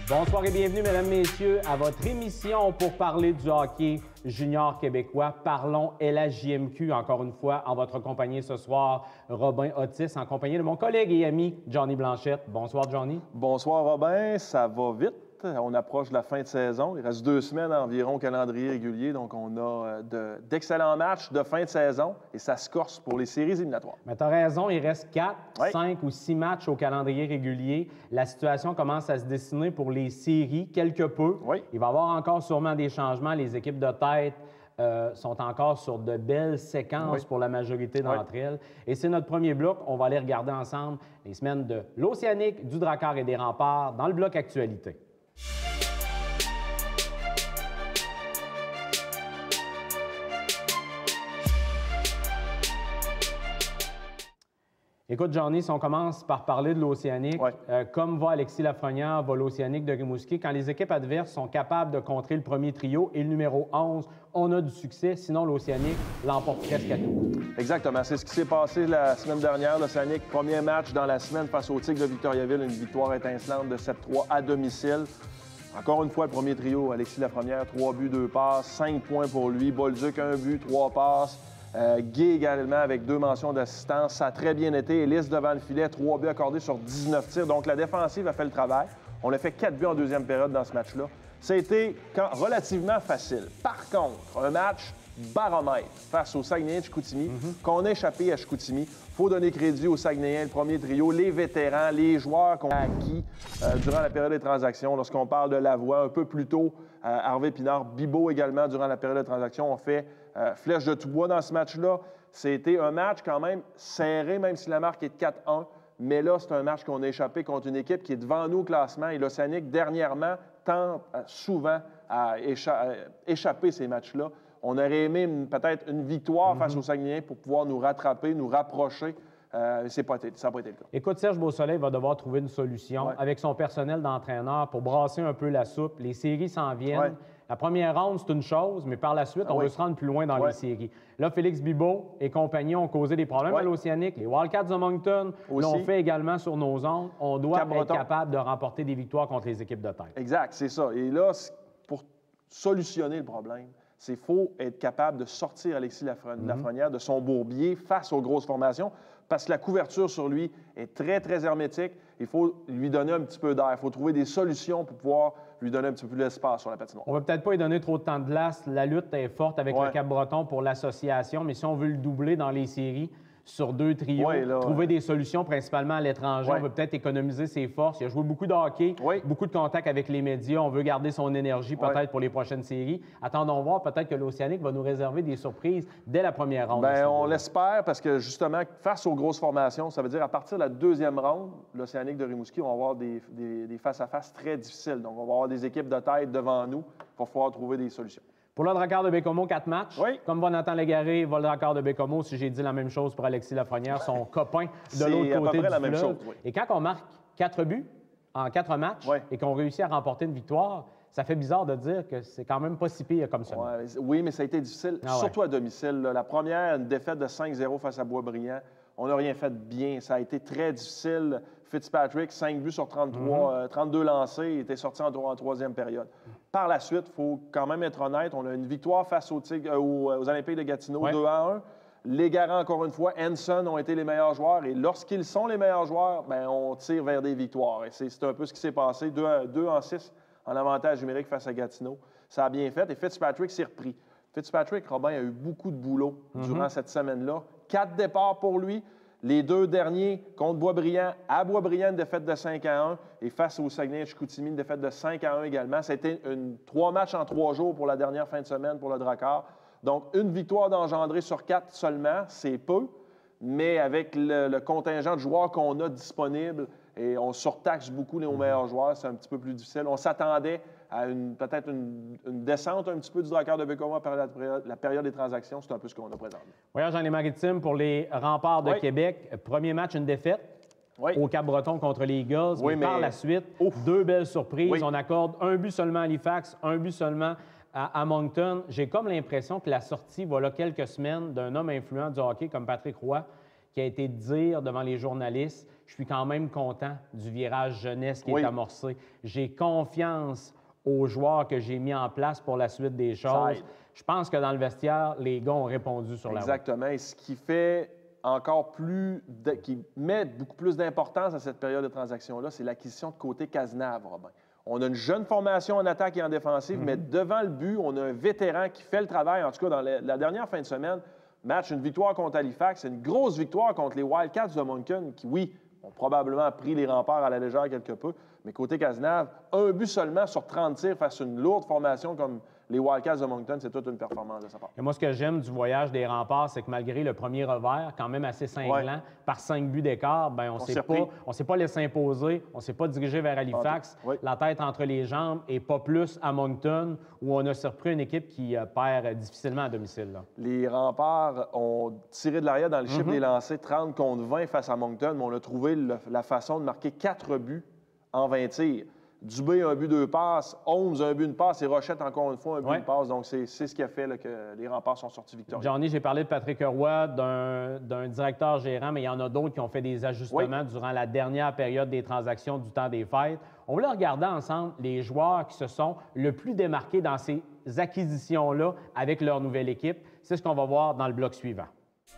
Bonsoir et bienvenue, mesdames, messieurs, à votre émission pour parler du hockey junior québécois. Parlons LHJMQ, encore une fois, en votre compagnie ce soir, Robin Otis, en compagnie de mon collègue et ami Johnny Blanchette. Bonsoir, Johnny. Bonsoir, Robin. Ça va vite. On approche de la fin de saison. Il reste 2 semaines environ au calendrier régulier. Donc, on a d'excellents matchs de fin de saison et ça se corse pour les séries éliminatoires. Mais tu as raison, il reste 4, 5 ou 6 matchs au calendrier régulier. La situation commence à se dessiner pour les séries quelque peu. Oui. Il va y avoir encore sûrement des changements. Les équipes de tête sont encore sur de belles séquences pour la majorité d'entre elles. Et c'est notre premier bloc. On va aller regarder ensemble les semaines de l'Océanique, du Drakkar et des Remparts dans le bloc actualité. Écoute, Johnny, si on commence par parler de l'Océanique, comme va Alexis Lafrenière, va l'Océanique de Rimouski, quand les équipes adverses sont capables de contrer le premier trio et le numéro 11, on a du succès. Sinon, l'Océanique l'emporte presque à tout. Exactement. C'est ce qui s'est passé la semaine dernière. L'Océanique, premier match dans la semaine face au Tigres de Victoriaville, une victoire étincelante de 7-3 à domicile. Encore une fois, le premier trio, Alexis Lafrenière, 3 buts, 2 passes, 5 points pour lui. Bolduc, 1 but, 3 passes. Guy également avec 2 mentions d'assistance. Ça a très bien été. Ellis devant le filet, 3 buts accordés sur 19 tirs. Donc, la défensive a fait le travail. On a fait 4 buts en deuxième période dans ce match-là. Ça a été relativement facile. Par contre, un match baromètre face au Saguenay-Chicoutimi, qu'on a échappé à Chicoutimi. Il faut donner crédit aux Saguenayens, le premier trio, les vétérans, les joueurs qu'on a acquis durant la période des transactions. Lorsqu'on parle de Lavoie, un peu plus tôt, Harvey Pinard, Bibeau également, durant la période de transactions, on fait flèche de tout bois dans ce match-là. C'était un match quand même serré, même si la marque est de 4-1. Mais là, c'est un match qu'on a échappé contre une équipe qui est devant nous au classement. Et l'Océanique, dernièrement, tente souvent à échapper ces matchs-là. On aurait aimé peut-être une victoire face aux Saguenayens pour pouvoir nous rattraper, nous rapprocher. Ça n'a pas été le cas. Écoute, Serge Beausoleil va devoir trouver une solution avec son personnel d'entraîneur pour brasser un peu la soupe. Les séries s'en viennent. La première ronde, c'est une chose, mais par la suite, on veut se rendre plus loin dans les séries. Là, Félix Bibeau et compagnie ont causé des problèmes à l'Océanique. Les Wildcats de Moncton l'ont fait également sur nos ondes. On doit être capable de remporter des victoires contre les équipes de tête. Exact, c'est ça. Et là, pour solutionner le problème, il faut être capable de sortir Alexis Lafrenière de son bourbier face aux grosses formations parce que la couverture sur lui est très, très hermétique. Il faut lui donner un petit peu d'air. Il faut trouver des solutions pour pouvoir lui donner un petit peu plus d'espace sur la patinoire. On ne va peut-être pas lui donner trop de temps de glace. La lutte est forte avec le Cap-Breton pour l'association, mais si on veut le doubler dans les séries, sur 2 trios, trouver des solutions principalement à l'étranger. On veut peut-être économiser ses forces. Il a joué beaucoup de hockey, beaucoup de contacts avec les médias. On veut garder son énergie peut-être pour les prochaines séries. Attendons voir, peut-être que l'Océanique va nous réserver des surprises dès la première ronde. Bien, on l'espère parce que justement, face aux grosses formations, ça veut dire à partir de la 2e ronde, l'Océanique de Rimouski, on va avoir des face-à-face très difficiles. Donc, on va avoir des équipes de tête devant nous pour pouvoir trouver des solutions. Pour le Drakkar de Bécomo, 4 matchs. Comme va Nathan Légaré, va le Drakkar de Bécomo, si j'ai dit la même chose pour Alexis Lafrenière, son copain de l'autre côté du même chose, Et quand on marque 4 buts en 4 matchs et qu'on réussit à remporter une victoire, ça fait bizarre de dire que c'est quand même pas si pire comme ça. Oui, mais ça a été difficile, surtout à domicile. La première, une défaite de 5-0 face à Boisbriand. On n'a rien fait de bien. Ça a été très difficile. Fitzpatrick, 5 buts sur 33, 32 lancés, il était sorti en 3e période. Par la suite, il faut quand même être honnête, on a une victoire face aux Olympiques de Gatineau, 2-1. Les Garants, encore une fois, Henson ont été les meilleurs joueurs. Et lorsqu'ils sont les meilleurs joueurs, bien, on tire vers des victoires. Et c'est un peu ce qui s'est passé. 2-6 en avantage numérique face à Gatineau. Ça a bien fait. Et Fitzpatrick s'est repris. Fitzpatrick, Robin, a eu beaucoup de boulot durant cette semaine-là. 4 départs pour lui. Les 2 derniers contre Boisbriand, à Boisbriand, une défaite de 5-1 et face au Saguenay-Chicoutimi, une défaite de 5-1 également. C'était 3 matchs en 3 jours pour la dernière fin de semaine pour le Drakkar. Donc, une victoire d'engendré sur 4 seulement, c'est peu, mais avec le contingent de joueurs qu'on a disponible et on surtaxe beaucoup nos meilleurs joueurs, c'est un petit peu plus difficile. On s'attendait à peut-être une descente un petit peu du Drakkar de Bécomo par la période des transactions. C'est un peu ce qu'on a présenté. Voyage dans les maritimes pour les Remparts de Québec. Premier match, une défaite au Cap-Breton contre les Eagles. Mais par la suite, 2 belles surprises. On accorde 1 but seulement à Halifax, 1 but seulement à Moncton. J'ai comme l'impression que la sortie, voilà quelques semaines, d'un homme influent du hockey comme Patrick Roy, qui a été de dire devant les journalistes, je suis quand même content du virage jeunesse qui est amorcé. J'ai confiance aux joueurs que j'ai mis en place pour la suite des choses. Je pense que dans le vestiaire, les gars ont répondu sur la route. Exactement. Et ce qui fait encore plus, qui met beaucoup plus d'importance à cette période de transaction-là, c'est l'acquisition de côté Cazenave, Robin. On a une jeune formation en attaque et en défensive, mais devant le but, on a un vétéran qui fait le travail. En tout cas, dans la dernière fin de semaine, une victoire contre Halifax, c'est une grosse victoire contre les Wildcats de Moncton, qui, oui, ont probablement pris les remparts à la légère quelque peu, mais côté Cazenave, un but seulement sur 30 tirs face à une lourde formation comme les Wildcats de Moncton, c'est toute une performance de sa part. Et moi, ce que j'aime du voyage des remparts, c'est que malgré le premier revers, quand même assez cinglant, par 5 buts d'écart, bien, on ne s'est pas laissé imposer, on ne s'est pas dirigé vers Halifax, la tête entre les jambes et pas plus à Moncton, où on a surpris une équipe qui perd difficilement à domicile. Là. Les remparts ont tiré de l'arrière dans le chiffre des lancers, 30 contre 20 face à Moncton, mais on a trouvé la façon de marquer 4 buts en 20 tirs. Dubé, un but, 2 passes. Holmes, un but, une passe. Et Rochette, encore une fois, un but, une passe. Donc, c'est ce qui a fait là, que les remparts sont sortis victorieux. Johnny, j'ai parlé de Patrick Roy, d'un directeur gérant, mais il y en a d'autres qui ont fait des ajustements durant la dernière période des transactions du temps des fêtes. On voulait regarder ensemble les joueurs qui se sont le plus démarqués dans ces acquisitions-là avec leur nouvelle équipe. C'est ce qu'on va voir dans le bloc suivant.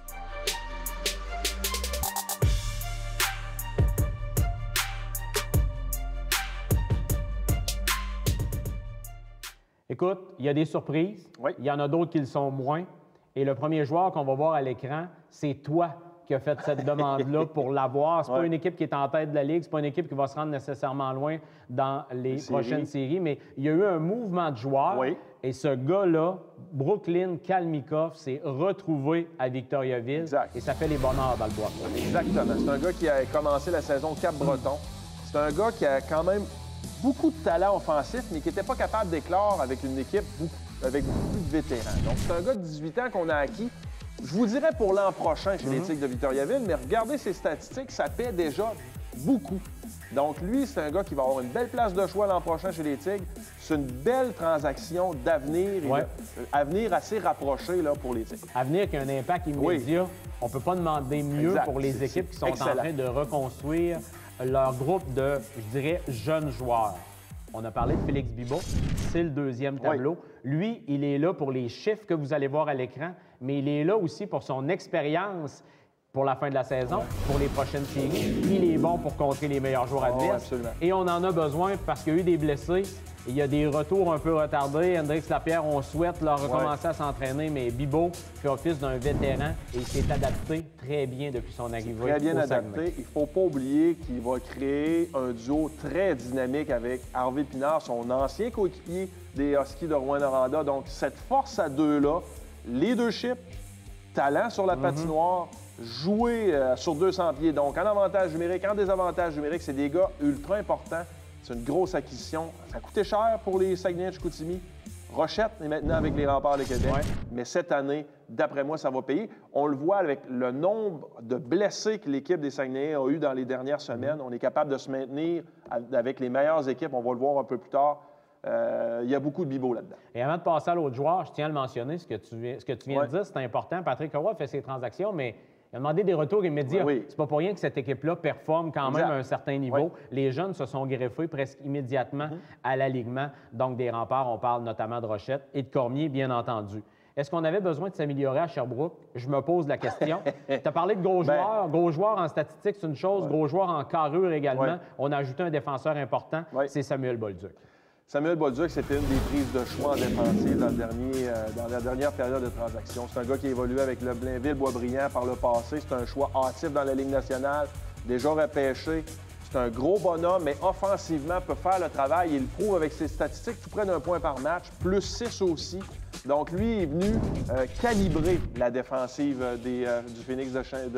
Écoute, il y a des surprises. Il y en a d'autres qui le sont moins. Et le premier joueur qu'on va voir à l'écran, c'est toi qui as fait cette demande-là pour l'avoir. Ce n'est pas une équipe qui est en tête de la Ligue. Ce n'est pas une équipe qui va se rendre nécessairement loin dans les prochaines séries. Mais il y a eu un mouvement de joueurs. Et ce gars-là, Brooklyn Kalmikov, s'est retrouvé à Victoriaville. Et ça fait les bonheurs dans le bois. Exactement. C'est un gars qui a commencé la saison au Cap-Breton. C'est un gars qui a quand même beaucoup de talent offensif, mais qui n'était pas capable d'éclore avec une équipe avec beaucoup plus de vétérans. Donc, c'est un gars de 18 ans qu'on a acquis. Je vous dirais pour l'an prochain chez les Tigres de Victoriaville, mais regardez ses statistiques, ça paie déjà beaucoup. Donc, lui, c'est un gars qui va avoir une belle place de choix l'an prochain chez les Tigres. C'est une belle transaction d'avenir, avenir assez rapproché là, pour les Tigres. Avenir qui a un impact immédiat. On ne peut pas demander mieux pour les équipes qui sont en train de reconstruire leur groupe de, je dirais, jeunes joueurs. On a parlé de Félix Bibeau, c'est le deuxième tableau. Lui, il est là pour les chiffres que vous allez voir à l'écran, mais il est là aussi pour son expérience pour la fin de la saison, pour les prochaines séries. Il est bon pour contrer les meilleurs joueurs adverses. Et on en a besoin parce qu'il y a eu des blessés. Il y a des retours un peu retardés. Hendrix Lapierre, on souhaite leur recommencer à s'entraîner, mais Bibeau fait office d'un vétéran et il s'est adapté très bien depuis son arrivée. Très bien adapté. Il ne faut pas oublier qu'il va créer un duo très dynamique avec Harvey Pinard, son ancien coéquipier des Huskies de Rouyn-Noranda. Donc, cette force à deux-là, leadership, talent sur la patinoire, jouer sur 200 pieds. Donc, en avantage numérique, en désavantage numérique, c'est des gars ultra importants. C'est une grosse acquisition. Ça a coûté cher pour les Saguenay-Chicoutimi. Rochette est maintenant avec les Remparts de Québec. Mais cette année, d'après moi, ça va payer. On le voit avec le nombre de blessés que l'équipe des Saguenayens a eu dans les dernières semaines. On est capable de se maintenir avec les meilleures équipes. On va le voir un peu plus tard. Il y a beaucoup de Bibeau là-dedans. Et avant de passer à l'autre joueur, je tiens à le mentionner, ce que tu viens de dire, c'est important. Patrick Roy fait ses transactions, mais il a demandé des retours immédiats. C'est pas pour rien que cette équipe-là performe quand même à un certain niveau. Les jeunes se sont greffés presque immédiatement à l'alignement. Donc, des Remparts, on parle notamment de Rochette et de Cormier, bien entendu. Est-ce qu'on avait besoin de s'améliorer à Sherbrooke? Je me pose la question. Tu as parlé de gros joueurs. Gros joueurs en statistique, c'est une chose. Gros joueurs en carrure également. On a ajouté un défenseur important, c'est Samuel Bolduc. Samuel Bolduc, c'était une des prises de choix en défensive dans la dernière période de transaction. C'est un gars qui a évolué avec le Blainville-Boisbriand par le passé. C'est un choix hâtif dans la Ligue nationale, déjà repêché. C'est un gros bonhomme, mais offensivement, peut faire le travail. Il le prouve avec ses statistiques, tout près d'un point par match, plus 6 aussi. Donc, lui est venu calibrer la défensive du Phoenix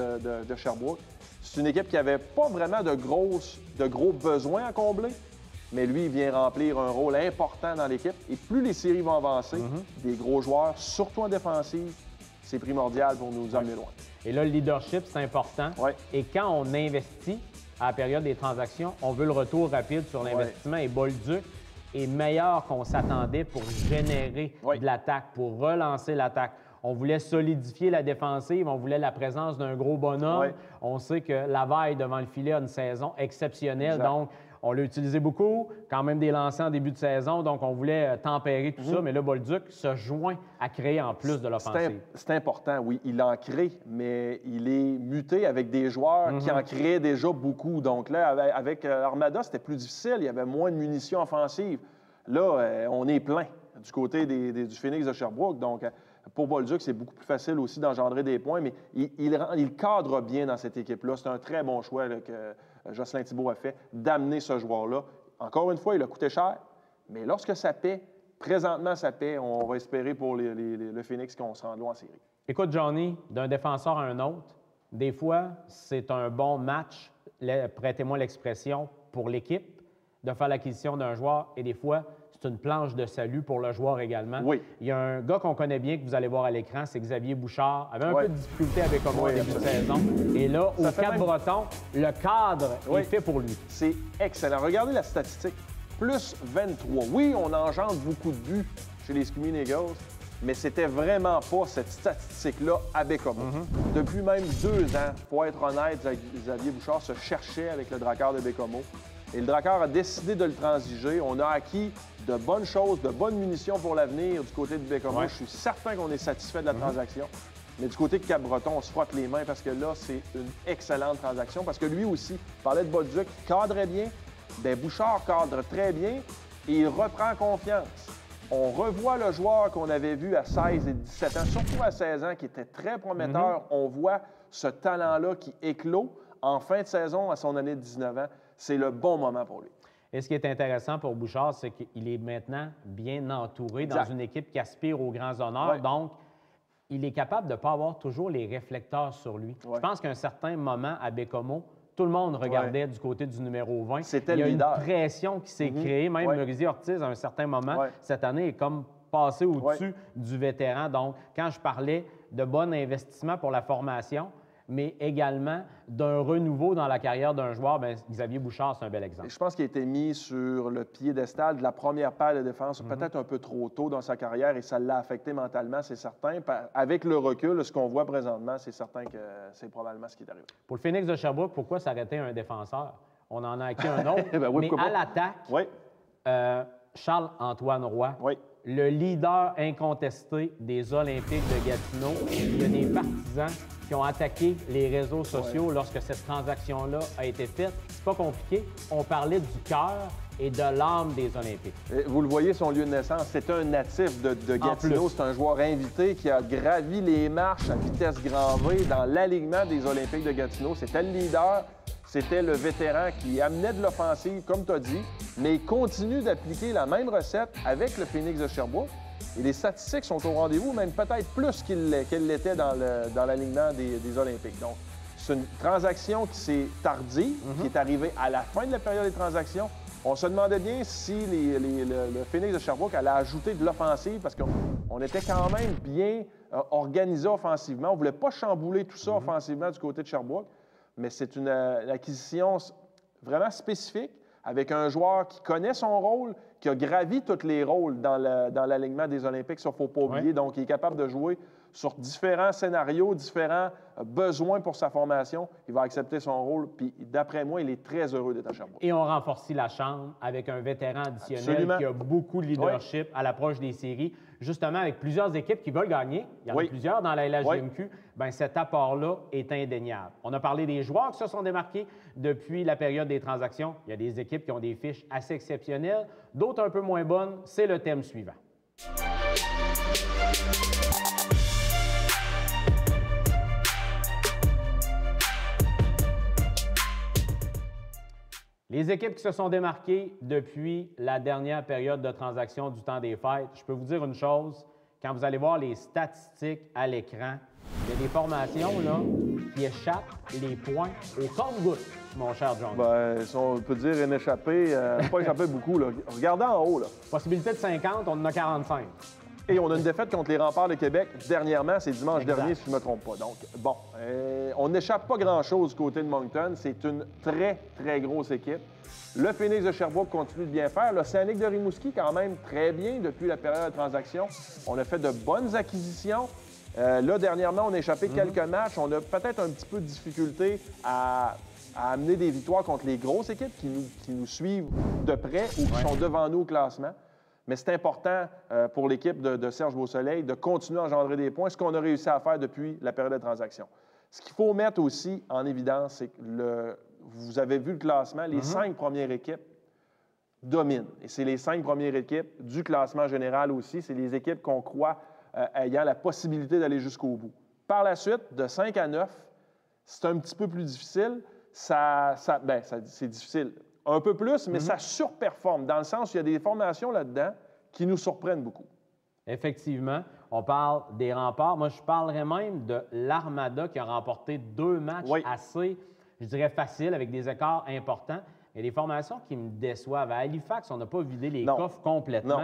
de Sherbrooke. C'est une équipe qui n'avait pas vraiment de gros besoins à combler. Mais lui, il vient remplir un rôle important dans l'équipe. Et plus les séries vont avancer, des gros joueurs, surtout en défensive, c'est primordial pour nous amener loin. Et là, le leadership, c'est important. Et quand on investit à la période des transactions, on veut le retour rapide sur l'investissement. Et Bolduc est meilleur qu'on s'attendait pour générer de l'attaque, pour relancer l'attaque. On voulait solidifier la défensive, on voulait la présence d'un gros bonhomme. Ouais. On sait que Laveille, devant le filet, a une saison exceptionnelle. Exact. Donc, on l'a utilisé beaucoup, quand même des lancers en début de saison, donc on voulait tempérer tout ça, mais là, Bolduc se joint à créer en plus de l'offensive. C'est important, oui. Il en crée, mais il est muté avec des joueurs qui en créaient déjà beaucoup. Donc là, avec Armada, c'était plus difficile. Il y avait moins de munitions offensives. Là, on est plein du côté du Phoenix de Sherbrooke. Donc, pour Bolduc, c'est beaucoup plus facile aussi d'engendrer des points, mais il cadre bien dans cette équipe-là. C'est un très bon choix là, que Jocelyn Thibault a fait, d'amener ce joueur-là. Encore une fois, il a coûté cher, mais lorsque ça paie, présentement, ça paie, on va espérer pour le Phoenix qu'on se rende loin en série. Écoute, Johnny, d'un défenseur à un autre, des fois, c'est un bon match, prêtez-moi l'expression, pour l'équipe, de faire l'acquisition d'un joueur, et des fois, c'est une planche de salut pour le joueur également. Oui. Il y a un gars qu'on connaît bien, que vous allez voir à l'écran, c'est Xavier Bouchard. Il avait un peu de difficulté avec Homo en début de saison. Et là, au Cap-Breton, le cadre est fait pour lui. C'est excellent. Regardez la statistique. Plus 23. Oui, on engendre beaucoup de buts chez les Screaming Eagles, mais c'était vraiment pas cette statistique-là à Bécomo. Depuis même 2 ans, pour être honnête, Xavier Bouchard se cherchait avec le Drakkar de Bécomo. Et le Drakkar a décidé de le transiger. On a acquis de bonnes choses, de bonnes munitions pour l'avenir du côté de Bécomo. Je suis certain qu'on est satisfait de la transaction. Mais du côté de Cap-Breton, on se frotte les mains parce que là, c'est une excellente transaction. Parce que lui aussi, il parlait de Bolduc, cadrait bien. Bien, Bouchard cadre très bien et il reprend confiance. On revoit le joueur qu'on avait vu à 16 et 17 ans, surtout à 16 ans, qui était très prometteur. On voit ce talent-là qui éclot en fin de saison à son année de 19 ans. C'est le bon moment pour lui. Et ce qui est intéressant pour Bouchard, c'est qu'il est maintenant bien entouré dans une équipe qui aspire aux grands honneurs. Donc, il est capable de ne pas avoir toujours les réflecteurs sur lui. Je pense qu'à un certain moment, à Bécomo, tout le monde regardait du côté du numéro 20. C'était il y a le leader. Une pression qui s'est créée. Même Maurice Ortiz, à un certain moment, cette année, est comme passé au-dessus du vétéran. Donc, quand je parlais de bon investissement pour la formation, mais également d'un renouveau dans la carrière d'un joueur, bien, Xavier Bouchard, c'est un bel exemple. Et je pense qu'il a été mis sur le piédestal de la première paire de défense peut-être un peu trop tôt dans sa carrière et ça l'a affecté mentalement, c'est certain. Avec le recul, ce qu'on voit présentement, c'est certain que c'est probablement ce qui est arrivé. Pour le Phoenix de Sherbrooke, pourquoi s'arrêter un défenseur? On en a acquis un autre, mais à l'attaque, Charles-Antoine Roy, le leader incontesté des Olympiques de Gatineau. Il y a des partisans qui ont attaqué les réseaux sociaux lorsque cette transaction-là a été faite. C'est pas compliqué. On parlait du cœur et de l'âme des Olympiques. Vous le voyez, son lieu de naissance, c'est un natif de Gatineau. C'est un joueur invité qui a gravi les marches à vitesse grand V dans l'alignement des Olympiques de Gatineau. C'était le leader, c'était le vétéran qui amenait de l'offensive, comme tu as dit, mais il continue d'appliquer la même recette avec le Phoenix de Sherbrooke. Et les statistiques sont au rendez-vous, même peut-être plus qu'elles l'étaient dans l'alignement des Olympiques. Donc, c'est une transaction qui s'est tardive, qui est arrivée à la fin de la période des transactions. On se demandait bien si le Phoenix de Sherbrooke allait ajouter de l'offensive parce qu'on était quand même bien organisé offensivement. On ne voulait pas chambouler tout ça offensivement du côté de Sherbrooke, mais c'est une acquisition vraiment spécifique avec un joueur qui connaît son rôle, qui a gravi tous les rôles dans l'alignement des Olympiques, ça, il ne faut pas oublier. Donc, il est capable de jouer sur différents scénarios, différents besoins pour sa formation. Il va accepter son rôle, puis d'après moi, il est très heureux d'être à Sherbrooke. Et on renforce la chambre avec un vétéran additionnel qui a beaucoup de leadership à l'approche des séries, justement avec plusieurs équipes qui veulent gagner. Il y en a plusieurs dans la LHJMQ. Bien, cet apport-là est indéniable. On a parlé des joueurs qui se sont démarqués depuis la période des transactions. Il y a des équipes qui ont des fiches assez exceptionnelles, d'autres un peu moins bonnes. C'est le thème suivant. Les équipes qui se sont démarquées depuis la dernière période de transaction du temps des fêtes, je peux vous dire une chose, quand vous allez voir les statistiques à l'écran, il y a des formations là, qui échappent les points au compte-gouttes, mon cher John. Bien, si on peut dire une échappée, pas échappé beaucoup. Là. Regardez en haut. Là. Possibilité de 50, on en a 45. Et on a une défaite contre les Remparts de Québec dernièrement, c'est dimanche dernier, si je ne me trompe pas. Donc, bon, on n'échappe pas grand-chose du côté de Moncton. C'est une très, très grosse équipe. Le Phoenix de Sherbrooke continue de bien faire. L'Océanique de Rimouski, quand même, très bien depuis la période de transaction. On a fait de bonnes acquisitions. Là, dernièrement, on a échappé quelques matchs. On a peut-être un petit peu de difficulté à amener des victoires contre les grosses équipes qui nous suivent de près ou qui sont devant nous au classement. Mais c'est important pour l'équipe de Serge Beausoleil de continuer à engendrer des points, ce qu'on a réussi à faire depuis la période de transaction. Ce qu'il faut mettre aussi en évidence, c'est que vous avez vu le classement, les 5 premières équipes dominent. Et c'est les 5 premières équipes du classement général aussi. C'est les équipes qu'on croit ayant la possibilité d'aller jusqu'au bout. Par la suite, de 5 à 9, c'est un petit peu plus difficile. C'est difficile. Un peu plus, mais ça surperforme, dans le sens où il y a des formations là-dedans qui nous surprennent beaucoup. Effectivement. On parle des remparts. Moi, je parlerais même de l'Armada qui a remporté 2 matchs assez, je dirais, faciles, avec des écarts importants. Il y a des formations qui me déçoivent. À Halifax, on n'a pas vidé les coffres complètement.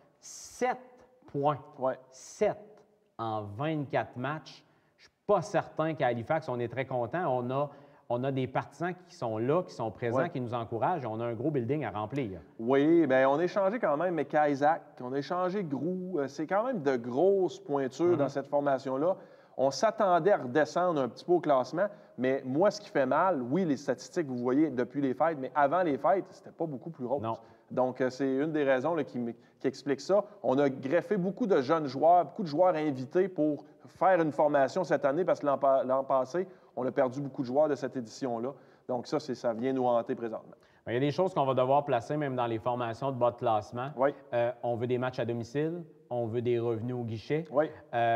7 points. 7 en 24 matchs. Je ne suis pas certain qu'à Halifax, on est très content. On a des partisans qui sont là, qui sont présents, qui nous encouragent. On a un gros building à remplir. Oui, bien, on a échangé quand même Kaisak, on a échangé Grou. C'est quand même de grosses pointures dans cette formation-là. On s'attendait à redescendre un petit peu au classement, mais moi, ce qui fait mal, oui, les statistiques, vous voyez, depuis les fêtes, mais avant les fêtes, c'était pas beaucoup plus rose. Non. Donc, c'est une des raisons là, qui explique ça. On a greffé beaucoup de jeunes joueurs, beaucoup de joueurs invités pour faire une formation cette année, parce que l'an passé, on a perdu beaucoup de joueurs de cette édition-là. Donc, ça vient nous hanter présentement. Il y a des choses qu'on va devoir placer même dans les formations de bas de classement. Oui. On veut des matchs à domicile, on veut des revenus au guichet. Oui.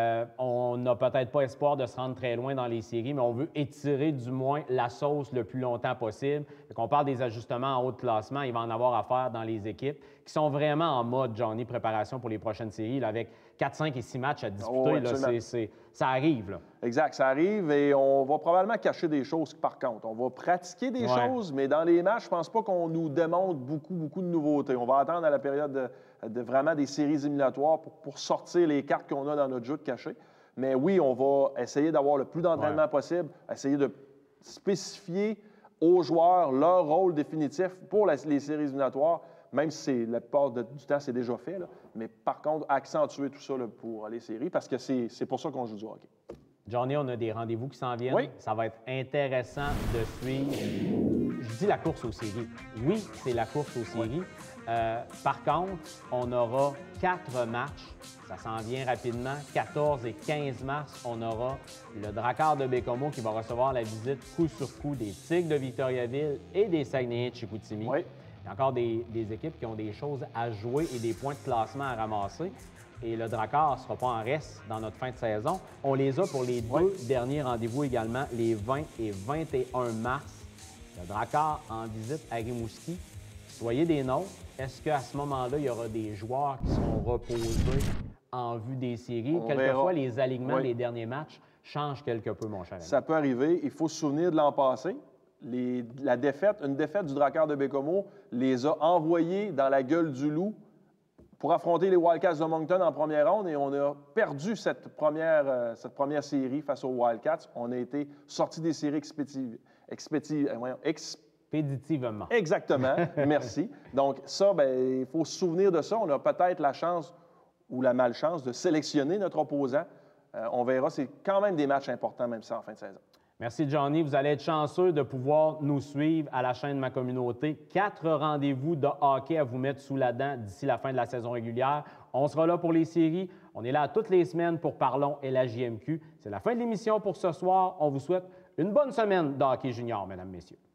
On n'a peut-être pas espoir de se rendre très loin dans les séries, mais on veut étirer du moins la sauce le plus longtemps possible. On parle des ajustements en haut de classement, il va en avoir à faire dans les équipes qui sont vraiment en mode, Johnny, préparation pour les prochaines séries, là, avec 4, 5 et 6 matchs à disputer. Ça arrive. Là. Exact, ça arrive et on va probablement cacher des choses par contre. On va pratiquer des choses, mais dans les matchs, je ne pense pas qu'on nous démontre beaucoup de nouveautés. On va attendre à la période de vraiment des séries éliminatoires pour sortir les cartes qu'on a dans notre jeu de cachet. Mais oui, on va essayer d'avoir le plus d'entraînement possible, essayer de spécifier aux joueurs leur rôle définitif pour les séries éliminatoires, même si la plupart du temps, c'est déjà fait. Là. Mais par contre, accentuer tout ça là, pour les séries, parce que c'est pour ça qu'on joue du hockey. Johnny, on a des rendez-vous qui s'en viennent. Oui. Ça va être intéressant de suivre. Je dis la course aux séries. Oui, c'est la course aux séries. Par contre, on aura 4 matchs. Ça s'en vient rapidement. 14 et 15 mars, on aura le Drakkar de Baie-Comeau qui va recevoir la visite coup sur coup des Tigres de Victoriaville et des Saguenayens de Chicoutimi. Oui. Il y a encore des équipes qui ont des choses à jouer et des points de classement à ramasser. Et le Drakkar ne sera pas en reste dans notre fin de saison. On les a pour les 2 derniers rendez-vous également, les 20 et 21 mars. Le Drakkar en visite à Rimouski. Soyez des nôtres. Est-ce qu'à ce moment-là, il y aura des joueurs qui seront reposés en vue des séries? Quelquefois, les alignements des derniers matchs changent quelque peu, mon cher ami. Ça peut arriver. Il faut se souvenir de l'an passé. Une défaite du Drakkar de Baie-Comeau les a envoyés dans la gueule du loup pour affronter les Wildcats de Moncton en première ronde et on a perdu cette première série face aux Wildcats. On a été sortis des séries expéditivement. Exactement, merci. Donc ça, il faut se souvenir de ça. On a peut-être la chance ou la malchance de sélectionner notre opposant. On verra, c'est quand même des matchs importants, même ça en fin de saison. Merci, Johnny. Vous allez être chanceux de pouvoir nous suivre à la chaîne de Ma Communauté. 4 rendez-vous de hockey à vous mettre sous la dent d'ici la fin de la saison régulière. On sera là pour les séries. On est là toutes les semaines pour Parlons et la JMQ. C'est la fin de l'émission pour ce soir. On vous souhaite une bonne semaine de hockey junior, mesdames, messieurs.